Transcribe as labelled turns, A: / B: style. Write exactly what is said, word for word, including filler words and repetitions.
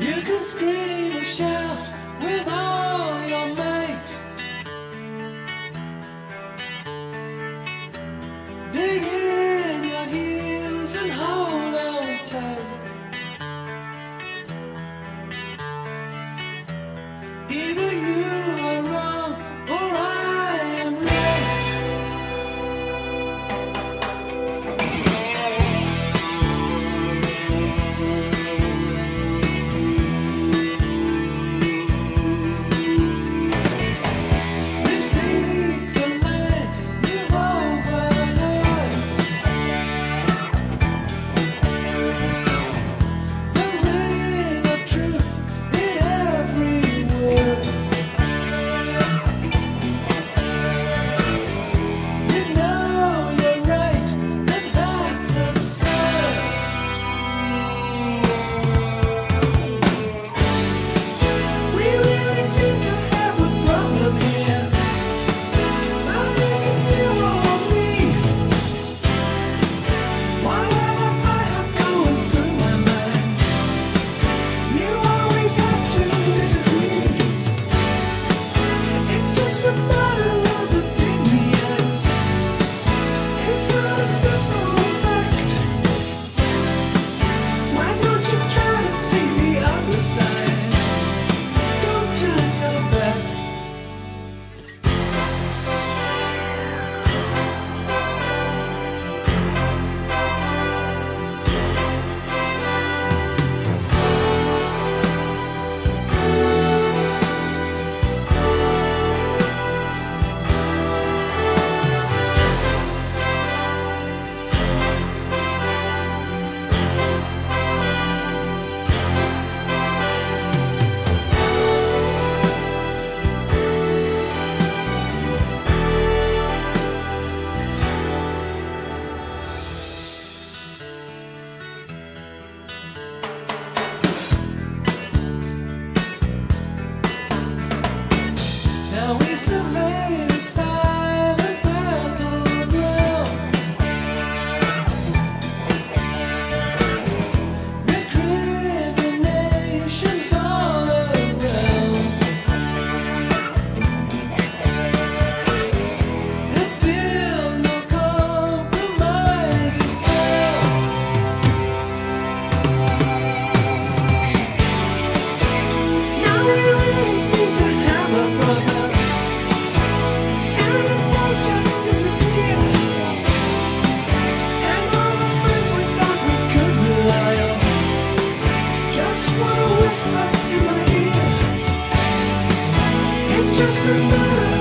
A: You can scream and shout with all your might. Dig in your heels and hold on tight. Either you are wrong or I am right. We speak the lines you've overheard. The ring of truth in every word. You know you're right, and that's absurd. We really seem to have a problem here. Now is it you or me? Whatever I have going through my mind, you always have to disagree. It's just a matter of opinions. It's not a simple fact. Why don't you try to see the other side? Don't turn your back. Now we survey the silent battleground. Recriminations all around. And still no compromise is found. Now we really seem to have a problem. And it won't just disappear. And all the friends we thought we could rely on just wanna whisper in my ear. It's just a matter